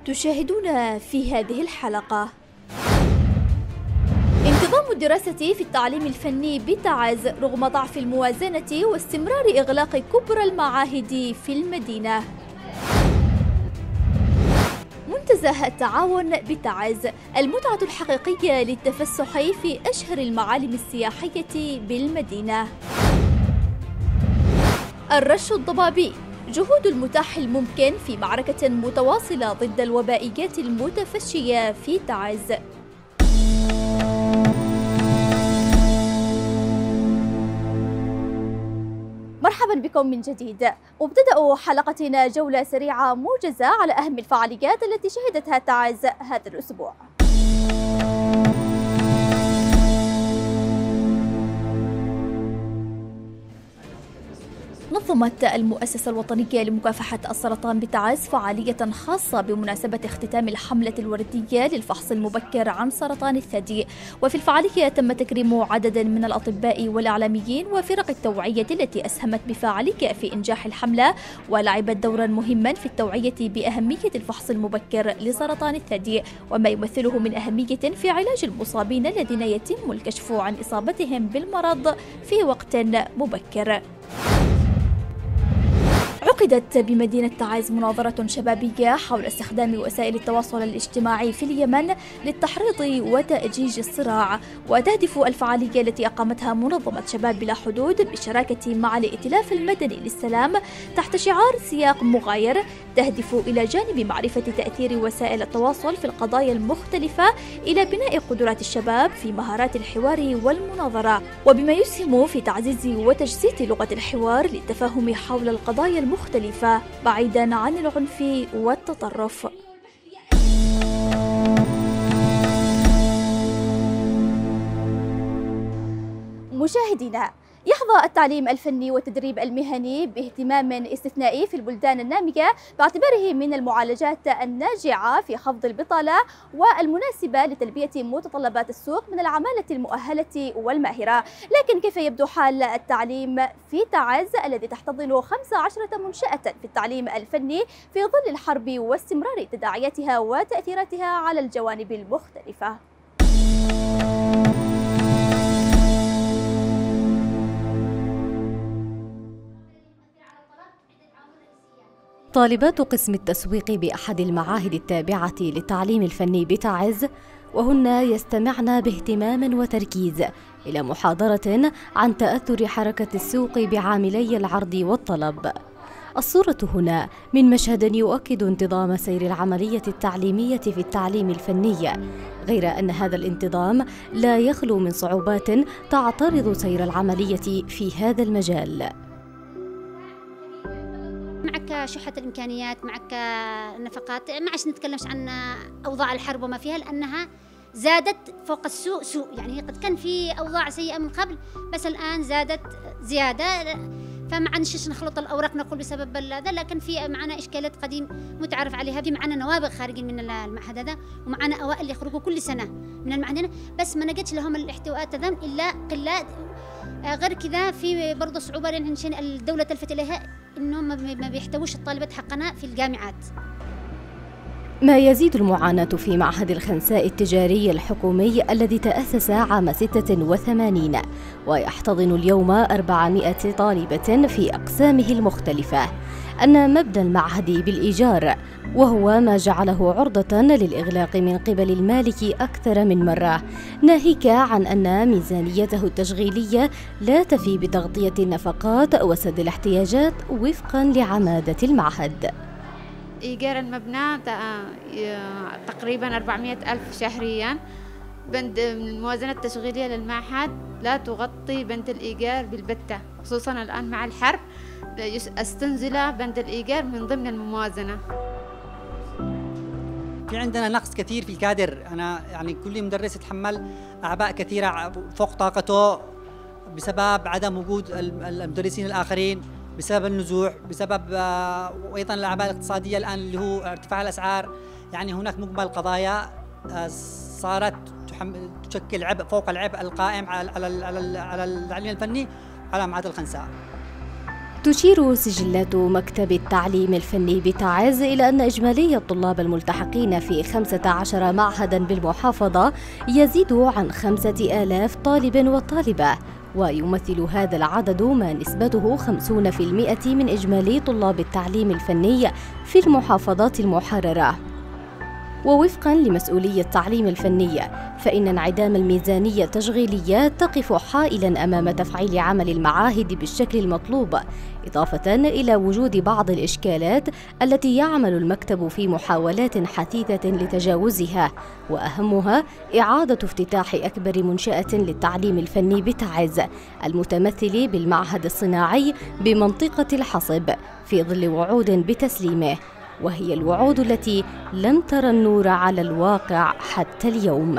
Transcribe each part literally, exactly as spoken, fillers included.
تشاهدون في هذه الحلقة. انتظام الدراسة في التعليم الفني بتعز رغم ضعف الموازنة واستمرار إغلاق كبرى المعاهد في المدينة. منتزه التعاون بتعز، المتعة الحقيقية للتفسح في أشهر المعالم السياحية بالمدينة. الرش الضبابي، جهود المتاح الممكن في معركة متواصلة ضد الوبائيات المتفشية في تعز. مرحبا بكم من جديد. وابتدأ حلقتنا جولة سريعة موجزة على أهم الفعاليات التي شهدتها تعز هذا الأسبوع. نظمت المؤسسة الوطنية لمكافحة السرطان بتعز فعالية خاصة بمناسبة اختتام الحملة الوردية للفحص المبكر عن سرطان الثدي، وفي الفعالية تم تكريم عدد من الأطباء والإعلاميين وفرق التوعية التي أسهمت بفاعلية في إنجاح الحملة ولعبت دورا مهما في التوعية بأهمية الفحص المبكر لسرطان الثدي وما يمثله من أهمية في علاج المصابين الذين يتم الكشف عن إصابتهم بالمرض في وقت مبكر. عقدت بمدينة تعز مناظرة شبابية حول استخدام وسائل التواصل الاجتماعي في اليمن للتحريض وتأجيج الصراع، وتهدف الفعالية التي أقامتها منظمة شباب بلا حدود بالشراكة مع الائتلاف المدني للسلام تحت شعار سياق مغاير تهدف إلى جانب معرفة تأثير وسائل التواصل في القضايا المختلفة إلى بناء قدرات الشباب في مهارات الحوار والمناظرة، وبما يسهم في تعزيز وتجسيد لغة الحوار للتفاهم حول القضايا المختلفة بعيداً عن العنف والتطرف. مشاهدينا، يحظى التعليم الفني والتدريب المهني باهتمام استثنائي في البلدان النامية باعتباره من المعالجات الناجعة في خفض البطالة والمناسبة لتلبية متطلبات السوق من العمالة المؤهلة والماهرة. لكن كيف يبدو حال التعليم في تعز الذي تحتضن خمس عشرة منشأة في التعليم الفني في ظل الحرب واستمرار تداعياتها وتأثيراتها على الجوانب المختلفة؟ طالبات قسم التسويق بأحد المعاهد التابعة للتعليم الفني بتعز وهن يستمعن باهتمام وتركيز إلى محاضرة عن تأثر حركة السوق بعاملي العرض والطلب. الصورة هنا من مشهد يؤكد انتظام سير العملية التعليمية في التعليم الفني، غير أن هذا الانتظام لا يخلو من صعوبات تعترض سير العملية في هذا المجال. معك شحة الإمكانيات، معك النفقات، ما عادش نتكلمش عن أوضاع الحرب وما فيها لأنها زادت فوق السوء سوء، يعني قد كان في أوضاع سيئة من قبل بس الآن زادت زيادة، فما عادش نخلط الأوراق نقول بسبب هذا، لكن في معنا إشكالات قديم متعرف عليها، في معنا نوابغ خارجين من المعهد هذا ومعنا أوائل يخرجوا كل سنة من المعهد بس ما نجدش لهم الاحتواءات تمام إلا قلات. غير كذا في برضه صعوبة لأن الدولة تلفت إليها إنهم ما بيحتووش الطالبات حقنا في الجامعات. ما يزيد المعاناة في معهد الخنساء التجاري الحكومي الذي تأسس عام ستة وثمانين ويحتضن اليوم أربعمائة طالبة في أقسامه المختلفة أن مبنى المعهد بالإيجار، وهو ما جعله عرضة للإغلاق من قبل المالك أكثر من مرة، ناهيك عن أن ميزانيته التشغيلية لا تفي بتغطية النفقات وسد الاحتياجات وفقا لعمادة المعهد. إيجار المبنى تقريبا أربعمائة ألف شهريا، بند الموازنة التشغيلية للمعهد لا تغطي بند الإيجار بالبتة، خصوصا الآن مع الحرب استنزل بند الإيجار من ضمن الموازنة. في عندنا نقص كثير في الكادر، أنا يعني كل مدرس يتحمل أعباء كثيرة فوق طاقته بسبب عدم وجود المدرسين الآخرين، بسبب النزوح، بسبب وأيضا الأعباء الاقتصادية الآن اللي هو ارتفاع الأسعار. يعني هناك مجمل قضايا صارت تشكل عبء فوق العبء القائم على على على التعليم الفني على معهد الخنساء. تشير سجلات مكتب التعليم الفني بتعز إلى أن إجمالي الطلاب الملتحقين في خمسة عشر معهدا بالمحافظة يزيد عن خمسة آلاف طالب وطالبة، ويمثل هذا العدد ما نسبته خمسين بالمئة من إجمالي طلاب التعليم الفني في المحافظات المحررة. ووفقاً لمسؤولي التعليم الفني، فإن انعدام الميزانية التشغيلية تقف حائلاً أمام تفعيل عمل المعاهد بالشكل المطلوب، إضافة إلى وجود بعض الإشكالات التي يعمل المكتب في محاولات حثيثة لتجاوزها، وأهمها إعادة افتتاح أكبر منشأة للتعليم الفني بتعز المتمثل بالمعهد الصناعي بمنطقة الحصب، في ظل وعود بتسليمه، وهي الوعود التي لم ترى النور على الواقع حتى اليوم.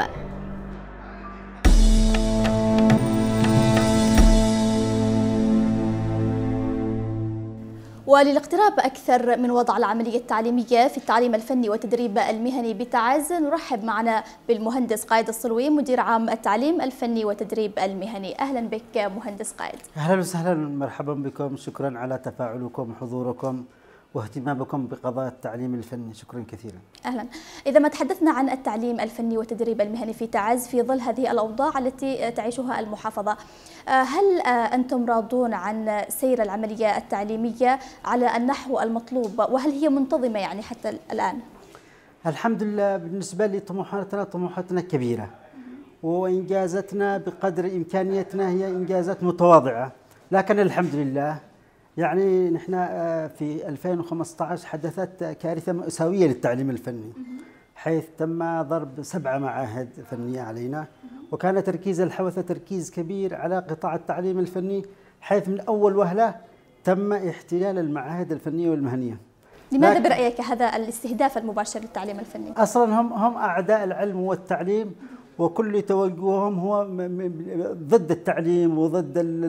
وللاقتراب أكثر من وضع العملية التعليمية في التعليم الفني والتدريب المهني بتعز، نرحب معنا بالمهندس قائد الصلوي مدير عام التعليم الفني والتدريب المهني. أهلا بك مهندس قائد. أهلا وسهلا، مرحبا بكم، شكرا على تفاعلكم وحضوركم واهتمامكم بقضاء التعليم الفني، شكرا كثيرا. أهلا. إذا ما تحدثنا عن التعليم الفني والتدريب المهني في تعز في ظل هذه الأوضاع التي تعيشها المحافظة، هل أنتم راضون عن سير العملية التعليمية على النحو المطلوب، وهل هي منتظمة يعني حتى الآن؟ الحمد لله، بالنسبة لطموحاتنا طموحاتنا كبيرة، وإنجازاتنا بقدر إمكانيتنا هي إنجازات متواضعة، لكن الحمد لله يعني نحن في ألفين وخمسة عشر حدثت كارثة مأساوية للتعليم الفني، حيث تم ضرب سبع معاهد فنية علينا، وكان تركيز الحوثة تركيز كبير على قطاع التعليم الفني، حيث من أول وهلة تم احتلال المعاهد الفنية والمهنية. لماذا برأيك هذا الاستهداف المباشر للتعليم الفني؟ أصلا هم هم أعداء العلم والتعليم، وكل توجههم هو ضد التعليم وضد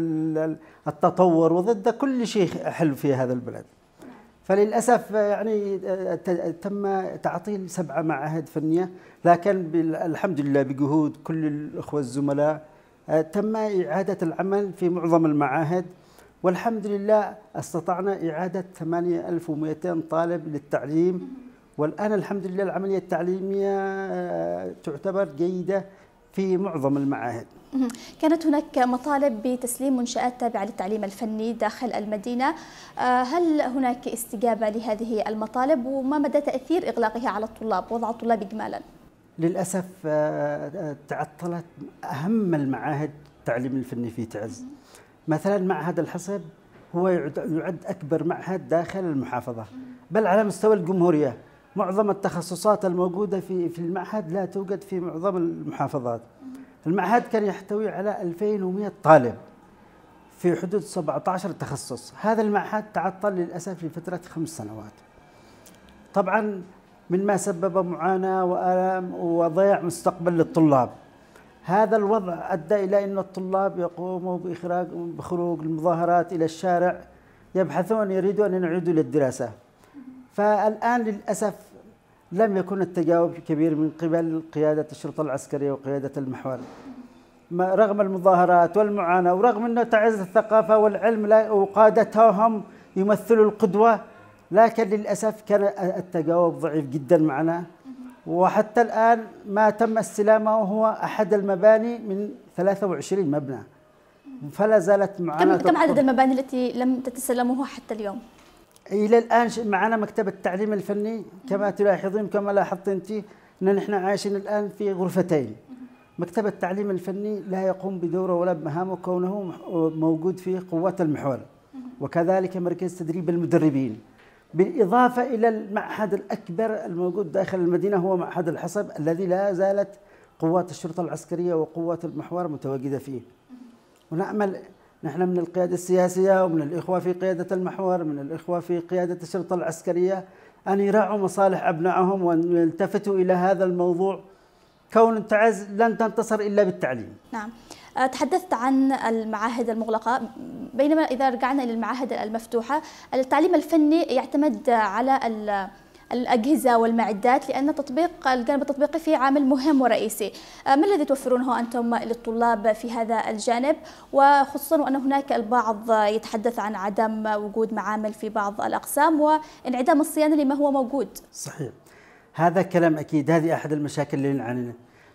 التطور وضد كل شيء حلو في هذا البلد. فللأسف يعني تم تعطيل سبع معاهد فنية، لكن الحمد لله بجهود كل الأخوة الزملاء تم إعادة العمل في معظم المعاهد، والحمد لله استطعنا إعادة ثمانية آلاف ومئتين طالب للتعليم، والآن الحمد لله العملية التعليمية تعتبر جيدة في معظم المعاهد. كانت هناك مطالب بتسليم منشآت تابعة للتعليم الفني داخل المدينة، هل هناك استجابة لهذه المطالب، وما مدى تأثير إغلاقها على الطلاب وضع الطلاب إجمالا؟ للأسف تعطلت أهم المعاهد التعليم الفني في تعز. مثلا معهد الحصب هو يعد أكبر معهد داخل المحافظة، بل على مستوى الجمهورية. معظم التخصصات الموجودة في في المعهد لا توجد في معظم المحافظات. المعهد كان يحتوي على ألفين ومئة طالب في حدود سبعة عشر تخصص. هذا المعهد تعطل للأسف لفترة خمس سنوات. طبعا مما سبب معاناة وآلام وضياع مستقبل للطلاب. هذا الوضع أدى إلى أن الطلاب يقوموا بإخراج بخروج المظاهرات إلى الشارع، يبحثون يريدون أن يعودوا للدراسة. فالآن للأسف لم يكن التجاوب كبير من قبل قيادة الشرطة العسكرية وقيادة المحور، رغم المظاهرات والمعاناة، ورغم أن تعز الثقافة والعلم وقادتهم يمثلوا القدوة، لكن للأسف كان التجاوب ضعيف جدا معنا. وحتى الآن ما تم استلامه هو أحد المباني من ثلاثة وعشرين مبنى، فلا زالت معاناة. كم عدد المباني التي لم تتسلموها حتى اليوم؟ إلى الآن معنا مكتب التعليم الفني، كما تلاحظون كما لاحظت أنت أن نحن عايشين الآن في غرفتين. مكتب التعليم الفني لا يقوم بدوره ولا بمهامه كونه موجود في قوات المحور، وكذلك مركز تدريب المدربين، بالإضافة إلى المعهد الأكبر الموجود داخل المدينة هو معهد الحصب الذي لا زالت قوات الشرطة العسكرية وقوات المحور متواجدة فيه. ونأمل نحن من القيادة السياسية ومن الإخوة في قيادة المحور، من الإخوة في قيادة الشرطة العسكرية، أن يراعوا مصالح أبنائهم وأن يلتفتوا إلى هذا الموضوع، كون تعز لن تنتصر إلا بالتعليم. نعم. تحدثت عن المعاهد المغلقة، بينما إذا رجعنا إلى المعاهد المفتوحة التعليم الفني يعتمد على الأجهزة والمعدات، لأن تطبيق الجانب التطبيقي فيه عامل مهم ورئيسي. ما الذي توفرونه أنتم للطلاب في هذا الجانب، وخصوصا وأن هناك البعض يتحدث عن عدم وجود معامل في بعض الأقسام وانعدام الصيانة لما هو موجود؟ صحيح، هذا كلام أكيد. هذه أحد المشاكل اللي نعاني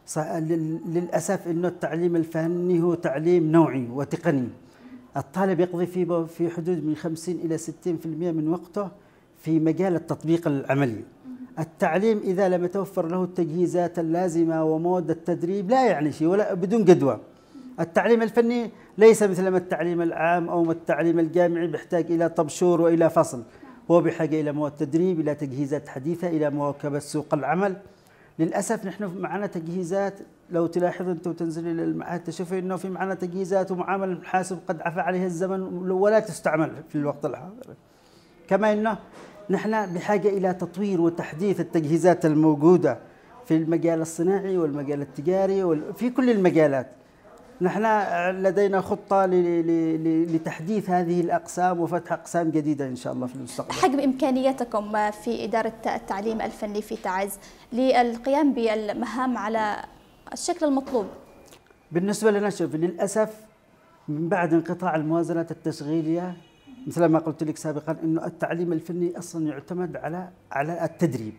للأسف، إنه التعليم الفني هو تعليم نوعي وتقني. الطالب يقضي في في حدود من خمسين إلى ستين بالمئة من وقته في مجال التطبيق العملي. التعليم إذا لم يتوفر له التجهيزات اللازمة ومواد التدريب لا يعني شيء ولا بدون جدوى. التعليم الفني ليس مثل ما التعليم العام أو التعليم الجامعي بيحتاج إلى طبشور وإلى فصل، هو بحاجة إلى مواد تدريب، إلى تجهيزات حديثة، إلى مواكبة سوق العمل. للأسف نحن معنا تجهيزات، لو تلاحظ أنت وتنزل إلى المعهد تشوف إنه في معنا تجهيزات ومعامل الحاسب قد عفى عليها الزمن ولا تستعمل في الوقت الحاضر. كما إنه نحن بحاجة إلى تطوير وتحديث التجهيزات الموجودة في المجال الصناعي والمجال التجاري وفي كل المجالات. نحن لدينا خطة لتحديث هذه الأقسام وفتح أقسام جديدة إن شاء الله في المستقبل. حجم إمكانياتكم في إدارة التعليم الفني في تعز للقيام بالمهام على الشكل المطلوب؟ بالنسبة لنا شوف، للأسف من بعد انقطاع الموازنات التشغيلية مثل ما قلت لك سابقا إنه التعليم الفني أصلا يعتمد على على التدريب.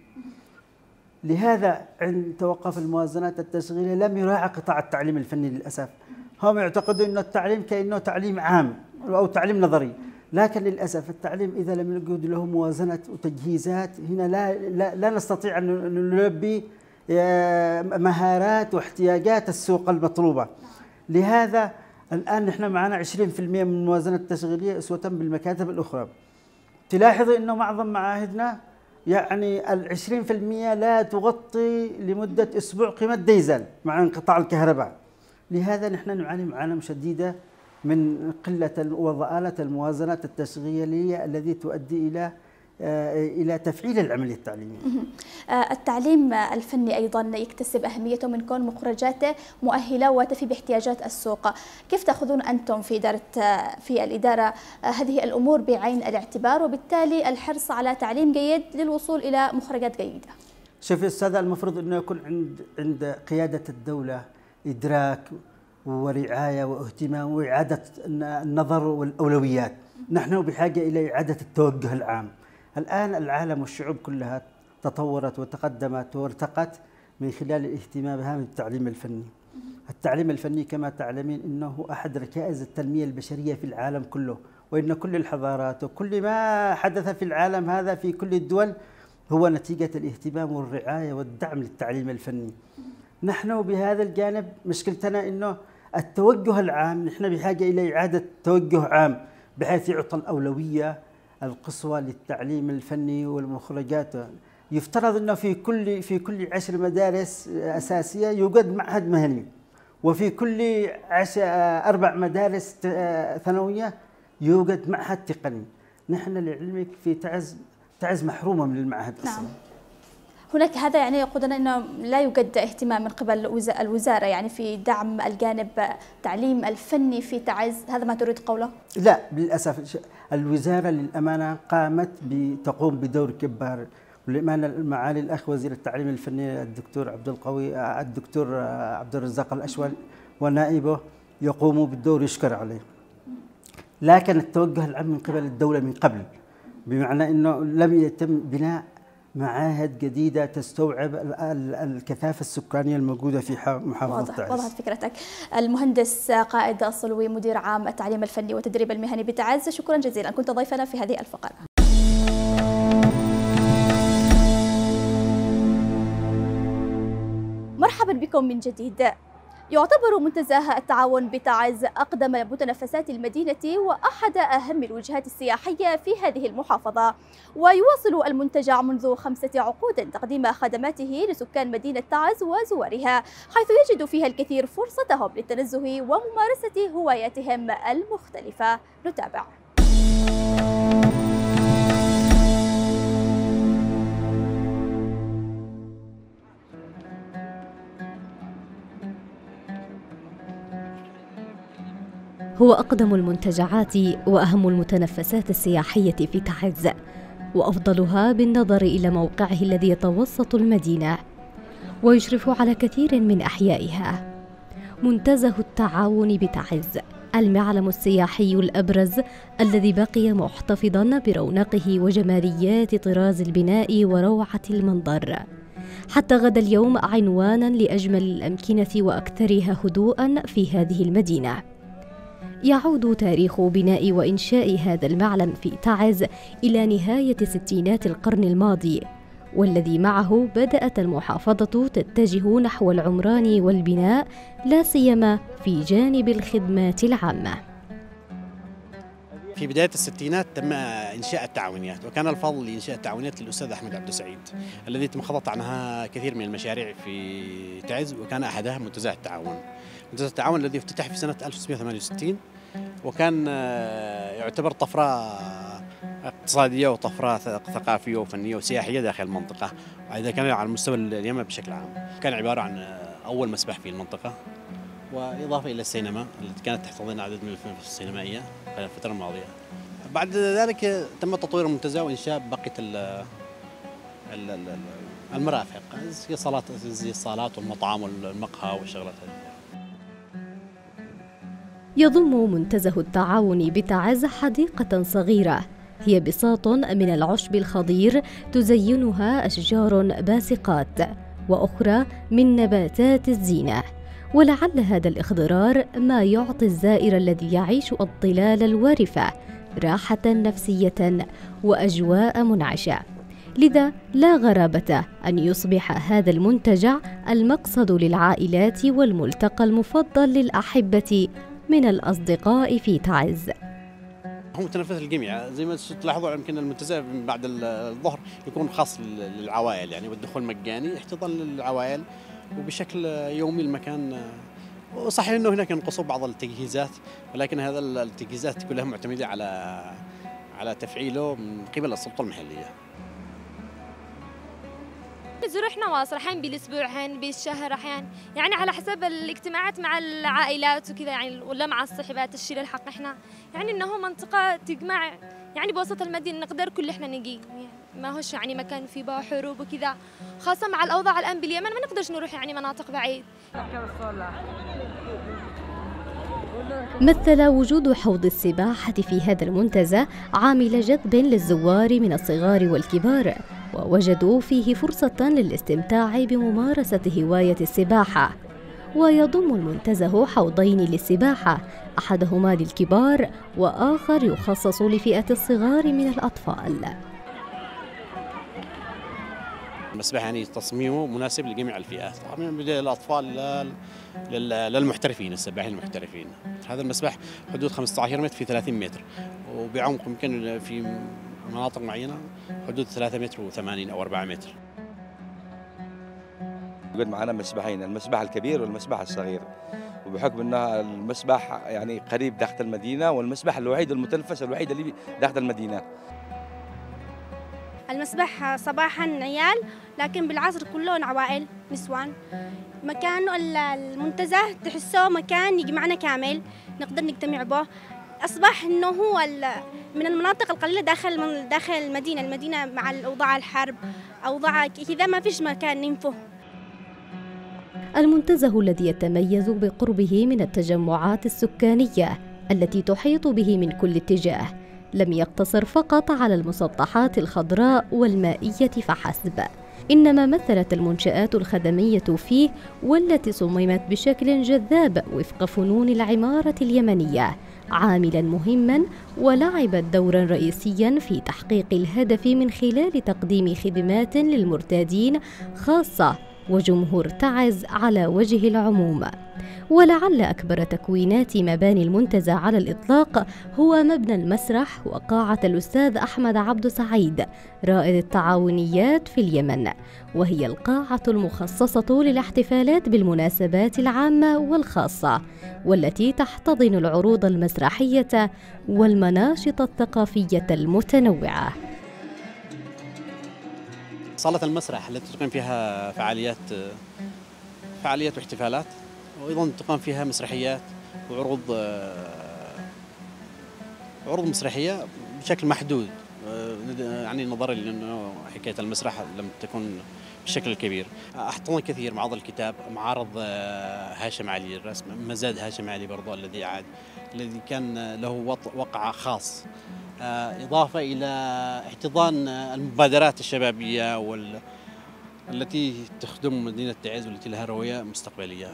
لهذا عند توقف الموازنات التشغيلية لم يراعى قطاع التعليم الفني للأسف. هم يعتقدون أن التعليم كأنه تعليم عام أو تعليم نظري، لكن للأسف التعليم إذا لم يوجد له موازنة وتجهيزات هنا لا لا, لا نستطيع أن نلبي مهارات واحتياجات السوق المطلوبة. لهذا الآن نحن معنا عشرين بالمئة من الموازنة التشغيلية أسوة بالمكاتب الأخرى. تلاحظ أنه معظم معاهدنا يعني العشرين في المئة لا تغطي لمدة أسبوع قيمة ديزل مع انقطاع الكهرباء. لهذا نحن نعاني معاناة شديدة من قلة وضآلة الموازنات التشغيلية التي تؤدي إلى إلى تفعيل العملية التعليمية. التعليم الفني أيضا يكتسب أهميته من كون مخرجاته مؤهلة وتفي باحتياجات السوق. كيف تأخذون أنتم في إدارة في الإدارة هذه الأمور بعين الاعتبار، وبالتالي الحرص على تعليم جيد للوصول إلى مخرجات جيدة؟ شوف أستاذ، المفروض أنه يكون عند عند قيادة الدولة إدراك ورعاية واهتمام وإعادة النظر والأولويات. نحن بحاجة إلى إعادة التوجه العام. الآن العالم والشعوب كلها تطورت وتقدمت وارتقت من خلال الاهتمام بهذا التعليم الفني. التعليم الفني كما تعلمين إنه أحد ركائز التنمية البشرية في العالم كله، وإن كل الحضارات وكل ما حدث في العالم هذا في كل الدول هو نتيجة الاهتمام والرعاية والدعم للتعليم الفني. نحن بهذا الجانب مشكلتنا إنه التوجه العام، نحن بحاجة إلى إعادة توجه عام بحيث يعطى الأولوية القصوى للتعليم الفني والمخرجات. يفترض أنه في كل في كل عشر مدارس أساسية يوجد معهد مهني، وفي كل عشر أربع مدارس ثانوية يوجد معهد تقني. نحن لعلمك في تعز تعز محرومة من المعهد أصلا. نعم. هناك هذا يعني يقودنا أنه لا يوجد اهتمام من قبل الوزارة يعني في دعم الجانب التعليم الفني في تعز، هذا ما تريد قوله؟ لا للأسف، الوزارة للأمانة قامت بتقوم بدور كبار. وللأمانة معالي الأخ وزير التعليم الفني الدكتور عبد القوي الدكتور عبد الرزاق الأشول ونائبه يقوموا بالدور يشكر عليه. لكن التوجه العام من قبل الدولة من قبل، بمعنى أنه لم يتم بناء معاهد جديدة تستوعب الكثافة السكانية الموجودة في محافظة تعز. وضحت فكرتك. المهندس قائد الصلوي مدير عام التعليم الفني والتدريب المهني بتعز، شكرا جزيلا، كنت ضيفنا في هذه الفقرة. مرحبا بكم من جديد. يعتبر منتزه التعاون بتعز أقدم متنفسات المدينة وأحد أهم الوجهات السياحية في هذه المحافظة، ويواصل المنتجع منذ خمسة عقود تقديم خدماته لسكان مدينة تعز وزوارها، حيث يجد فيها الكثير فرصتهم للتنزه وممارسة هواياتهم المختلفة. نتابع. هو أقدم المنتجعات وأهم المتنفسات السياحية في تعز، وأفضلها بالنظر إلى موقعه الذي يتوسط المدينة ويشرف على كثير من أحيائها. منتزه التعاون بتعز، المعلم السياحي الأبرز الذي بقي محتفظاً برونقه وجماليات طراز البناء وروعة المنظر، حتى غدا اليوم عنواناً لأجمل الأمكنة وأكثرها هدوءاً في هذه المدينة. يعود تاريخ بناء وإنشاء هذا المعلم في تعز إلى نهاية ستينات القرن الماضي، والذي معه بدأت المحافظة تتجه نحو العمران والبناء، لا سيما في جانب الخدمات العامة. في بداية الستينات تم إنشاء التعاونيات، وكان الفضل لإنشاء التعاونيات للأستاذ أحمد عبد السعيد الذي تم خطط عنها كثير من المشاريع في تعز، وكان أحدها منتزه التعاون. منتزه التعاون الذي افتتح في سنة ألف وتسعمائة وثمانية وستين، وكان يعتبر طفرة اقتصادية وطفرة ثقافية وفنية وسياحية داخل المنطقة، وإذا كان على مستوى اليمن بشكل عام. كان عبارة عن أول مسبح في المنطقة، وإضافة إلى السينما التي كانت تحتضن عدد من الأفلام السينمائية في الفترة الماضية. بعد ذلك تم تطوير المنتزه وإنشاء بقية المرافق زي الصالات زي الصالات والمطعم والمقهى والشغلات هذه. يضم منتزه التعاون بتعز حديقة صغيرة هي بساط من العشب الخضير تزينها أشجار باسقات وأخرى من نباتات الزينة، ولعل هذا الإخضرار ما يعطي الزائر الذي يعيش الظلال الوارفة راحة نفسية وأجواء منعشة. لذا لا غرابة أن يصبح هذا المنتجع المقصد للعائلات والملتقى المفضل للأحبة من الأصدقاء في تعز. هو متنفس الجميع، زي ما تلاحظوا يمكن المنتزه بعد الظهر يكون خاص للعوائل يعني، والدخول مجاني احتضان للعوائل وبشكل يومي المكان. وصحيح انه هناك ينقصوا بعض التجهيزات، ولكن هذا التجهيزات كلها معتمده على على تفعيله من قبل السلطه المحليه. نزور احنا واصل احيانا بالاسبوع احيانا بالشهر احيانا يعني على حسب الاجتماعات مع العائلات وكذا يعني، ولا مع الصحبات الشيء الحق احنا يعني انه منطقه تجمع يعني بوسط المدينه نقدر كل احنا نجي يعني، ما هوش يعني مكان فيه بقى حروب وكذا، خاصه مع الاوضاع الان باليمن ما نقدرش نروح يعني مناطق بعيد. مثل وجود حوض السباحة في هذا المنتزه عامل جذب للزوار من الصغار والكبار، ووجدوا فيه فرصة للاستمتاع بممارسة هواية السباحة. ويضم المنتزه حوضين للسباحة، أحدهما للكبار وآخر يخصص لفئة الصغار من الأطفال. المسبح يعني تصميمه مناسب لجميع الفئات، من بداية الأطفال للمحترفين السباحين المحترفين. هذا المسبح حدود خمسة عشر متر في ثلاثين متر، وبعمق يمكن في مناطق معينة حدود ثلاثة متر وثمانين أو أربعة متر. يوجد معنا مسبحين، المسبح الكبير والمسبح الصغير، وبحكم أن المسبح يعني قريب داخل المدينة، والمسبح الوحيد المتنفس الوحيد اللي داخل المدينة. المسبح صباحا عيال، لكن بالعصر كلهم عوائل نسوان. مكان المنتزه تحسه مكان يجمعنا كامل نقدر نجتمع به. أصبح إنه هو من المناطق القليلة داخل داخل المدينة، المدينة مع الأوضاع الحرب أوضاع كذا ما فيش مكان ننفه. المنتزه الذي يتميز بقربه من التجمعات السكانية التي تحيط به من كل اتجاه، لم يقتصر فقط على المسطحات الخضراء والمائية فحسب، إنما مثلت المنشآت الخدمية فيه والتي صممت بشكل جذاب وفق فنون العمارة اليمنية عاملاً مهماً ولعبت دوراً رئيسياً في تحقيق الهدف من خلال تقديم خدمات للمرتادين خاصة وجمهور تعز على وجه العموم. ولعل أكبر تكوينات مباني المنتزه على الإطلاق هو مبنى المسرح وقاعة الأستاذ أحمد عبد سعيد رائد التعاونيات في اليمن، وهي القاعة المخصصة للاحتفالات بالمناسبات العامة والخاصة، والتي تحتضن العروض المسرحية والمناشط الثقافية المتنوعة. صالة المسرح التي تقيم فيها فعاليات فعاليات واحتفالات، وأيضا تقام فيها مسرحيات وعروض عروض مسرحية بشكل محدود يعني نظرا لأنه حكاية المسرح لم تكن بالشكل الكبير. احتضن كثير معرض الكتاب، معارض هاشم علي الرسم، مزاد هاشم علي برضو الذي عاد الذي كان له وقع خاص، إضافة إلى احتضان المبادرات الشبابية وال التي تخدم مدينة تعز والتي لها رؤية مستقبلية.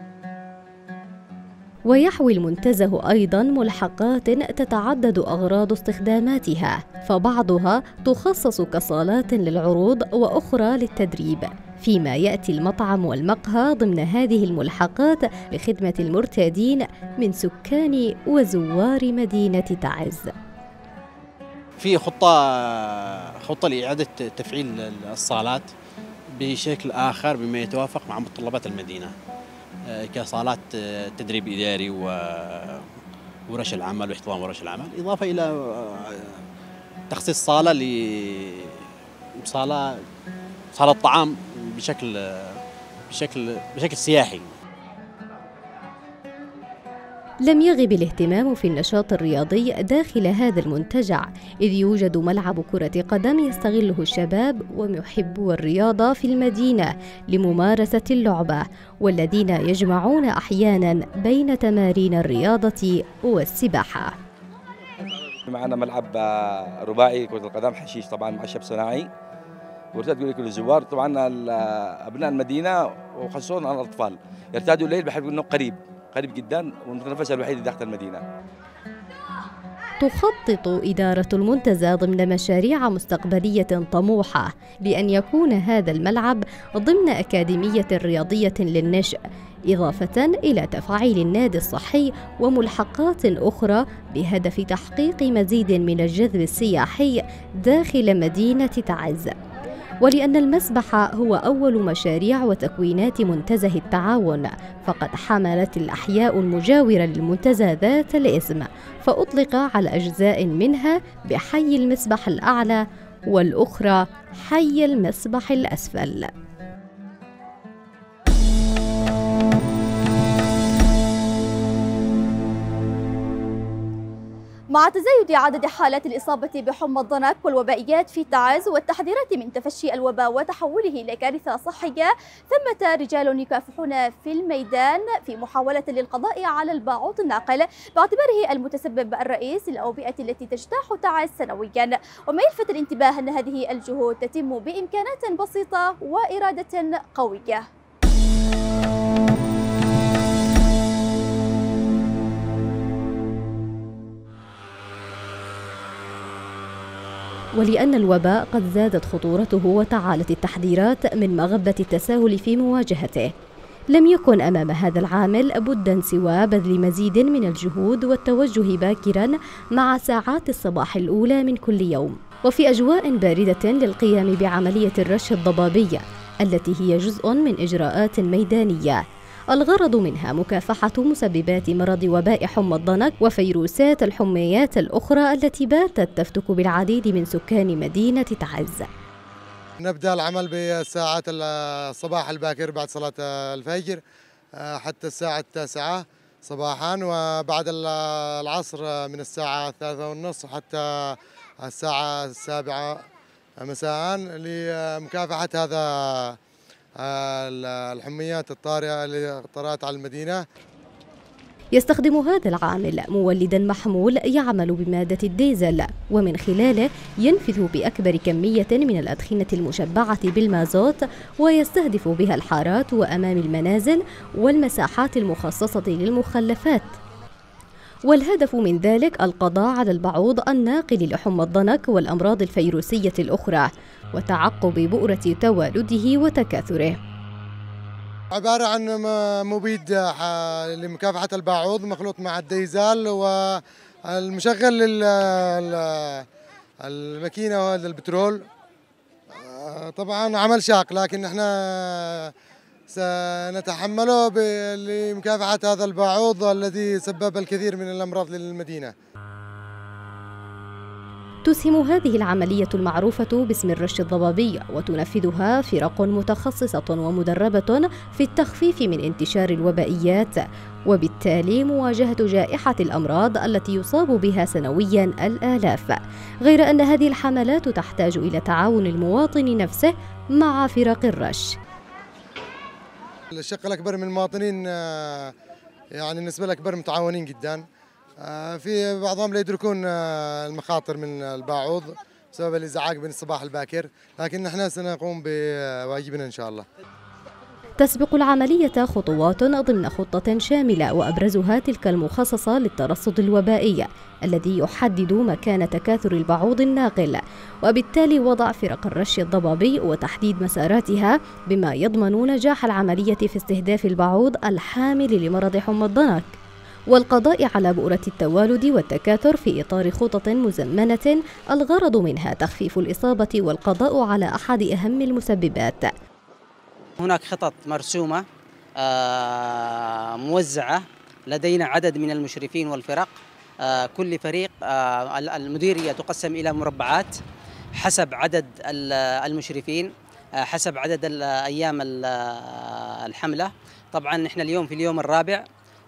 ويحوي المنتزه أيضاً ملحقات تتعدد أغراض استخداماتها، فبعضها تخصص كصالات للعروض وأخرى للتدريب، فيما يأتي المطعم والمقهى ضمن هذه الملحقات لخدمة المرتادين من سكان وزوار مدينة تعز. في خطة خطة لإعادة تفعيل الصالات بشكل آخر بما يتوافق مع متطلبات المدينة، كصالات تدريب إداري وورش العمل واحتضان ورش العمل، إضافة إلى تخصيص صالة ل صالة صالة طعام بشكل بشكل بشكل سياحي. لم يغب الاهتمام في النشاط الرياضي داخل هذا المنتجع، إذ يوجد ملعب كرة قدم يستغله الشباب ومحبو الرياضة في المدينة لممارسة اللعبة، والذين يجمعون أحياناً بين تمارين الرياضة والسباحة. معنا ملعب رباعي كرة القدم حشيش طبعاً معشب صناعي، وارتاد كل الزوار طبعاً أبناء المدينة وخصوصاً الأطفال يرتادوا الليل بحيث أنه قريب قريب جدا والمتنفس الوحيد داخل المدينة. تخطط إدارة المنتزه ضمن مشاريع مستقبلية طموحة بأن يكون هذا الملعب ضمن أكاديمية رياضية للنشء، إضافة إلى تفعيل النادي الصحي وملحقات أخرى بهدف تحقيق مزيد من الجذب السياحي داخل مدينة تعز. ولأن المسبح هو أول مشاريع وتكوينات منتزه التعاون، فقد حملت الأحياء المجاورة للمنتزه ذات الاسم، فأطلق على أجزاء منها بحي المسبح الأعلى والأخرى حي المسبح الأسفل. مع تزايد عدد حالات الإصابة بحمى الضنك والوبائيات في تعز والتحذيرات من تفشي الوباء وتحوله إلى كارثة صحية، ثمة رجال يكافحون في الميدان في محاولة للقضاء على الباعوض الناقل باعتباره المتسبب الرئيس للأوبئة التي تجتاح تعز سنويا. وما يلفت الانتباه أن هذه الجهود تتم بإمكانات بسيطة وإرادة قوية. ولأن الوباء قد زادت خطورته وتعالت التحذيرات من مغبة التساهل في مواجهته، لم يكن أمام هذا العامل بدا سوى بذل مزيد من الجهود والتوجه باكرا مع ساعات الصباح الأولى من كل يوم، وفي أجواء باردة للقيام بعملية الرش الضبابية التي هي جزء من إجراءات ميدانية الغرض منها مكافحة مسببات مرض وباء حمى الضنك وفيروسات الحميات الأخرى التي باتت تفتك بالعديد من سكان مدينة تعز. نبدأ العمل بساعات الصباح الباكر بعد صلاة الفجر حتى الساعة التاسعة صباحا، وبعد العصر من الساعة الثالثة والنصف حتى الساعة السابعة مساء لمكافحة هذا الحميات الطارئة اللي طرأت على المدينة. يستخدم هذا العامل مولدا محمول يعمل بمادة الديزل، ومن خلاله ينفذ بأكبر كمية من الأدخنة المشبعة بالمازوت، ويستهدف بها الحارات وأمام المنازل والمساحات المخصصة للمخلفات. والهدف من ذلك القضاء على البعوض الناقل لحمى الضنك والأمراض الفيروسية الأخرى وتعقب بؤرة توالده وتكاثره. عبارة عن مبيد لمكافحة البعوض مخلوط مع الديزل والمشغل للماكينة وهذا البترول. طبعا عمل شاق لكن احنا سنتحمله لمكافحة هذا البعوض الذي سبب الكثير من الأمراض للمدينة. تسهم هذه العملية المعروفة باسم الرش الضبابي وتنفذها فرق متخصصة ومدربة في التخفيف من انتشار الوبائيات وبالتالي مواجهة جائحة الأمراض التي يصاب بها سنويا الآلاف، غير أن هذه الحملات تحتاج إلى تعاون المواطن نفسه مع فرق الرش. الشق الأكبر من المواطنين يعني النسبة الأكبر متعاونين جدا، في بعضهم لا يدركون المخاطر من الباعوض بسبب الإزعاج بين الصباح الباكر، لكن نحن سنقوم بواجبنا إن شاء الله. تسبق العملية خطوات ضمن خطة شاملة وأبرزها تلك المخصصة للترصد الوبائي الذي يحدد مكان تكاثر البعوض الناقل، وبالتالي وضع فرق الرش الضبابي وتحديد مساراتها بما يضمن نجاح العملية في استهداف البعوض الحامل لمرض حمى الضنك، والقضاء على بؤرة التوالد والتكاثر في إطار خطط مزمنة الغرض منها تخفيف الإصابة والقضاء على أحد أهم المسببات. هناك خطط مرسومة موزعة، لدينا عدد من المشرفين والفرق، كل فريق المديرية تقسم إلى مربعات حسب عدد المشرفين، حسب عدد أيام الحملة. طبعا نحن اليوم في اليوم الرابع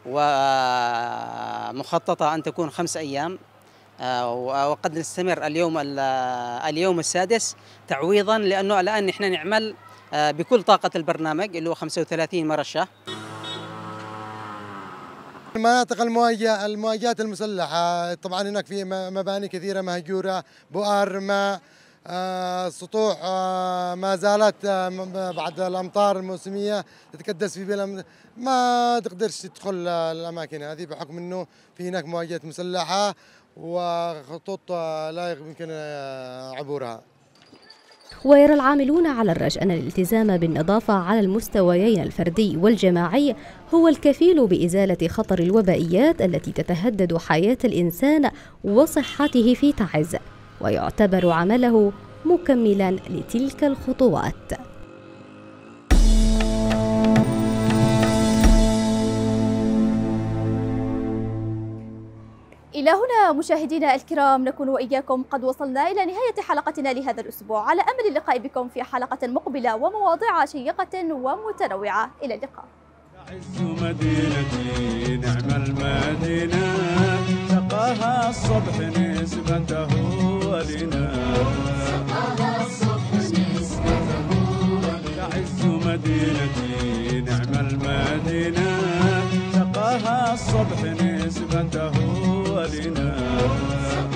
ومخططة أن تكون خمس أيام، وقد نستمر اليوم اليوم السادس تعويضا، لأنه الآن نحن نعمل بكل طاقة البرنامج اللي هو خمسة وثلاثين مرشة. المناطق المواجهة المواجهات المسلحة طبعا هناك في مباني كثيرة مهجورة، بؤر ماء، سطوح ما زالت بعد الأمطار الموسمية تتكدس في بلا، ما تقدرش تدخل الأماكن هذه بحكم أنه في هناك مواجهات مسلحة وخطوط لا يمكن عبورها. ويرى العاملون على الرش أن الالتزام بالنظافة على المستويين الفردي والجماعي هو الكفيل بإزالة خطر الوبائيات التي تتهدد حياة الإنسان وصحته في تعز، ويعتبر عمله مكملا لتلك الخطوات. إلى هنا مشاهدينا الكرام نكون وإياكم قد وصلنا إلى نهاية حلقتنا لهذا الأسبوع، على أمل اللقاء بكم في حلقة مقبلة ومواضيع شيقة ومتنوعة. إلى اللقاء. تعز مدينتي نعم المدينة، سقاها الصبح نسبته لنا، تعز مدينتي نعم المدينة، سقاها الصبح نسبته لنا.